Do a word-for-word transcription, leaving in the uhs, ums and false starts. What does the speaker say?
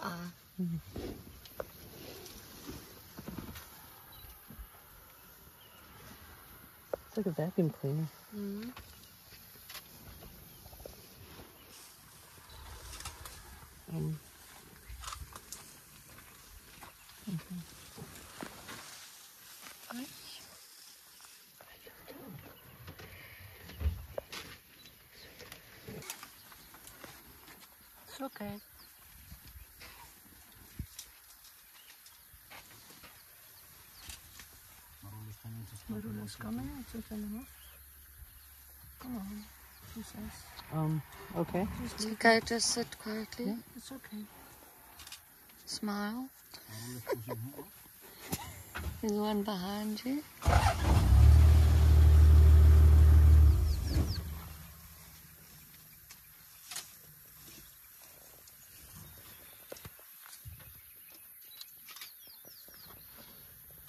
are. Mm. It's like a vacuum cleaner. Mm. Um, okay. It's okay. Marula's coming. It's okay enough. Come on, she says. Um, okay. It's okay, just sit quietly. Yeah. It's okay. Smile. There's one behind you.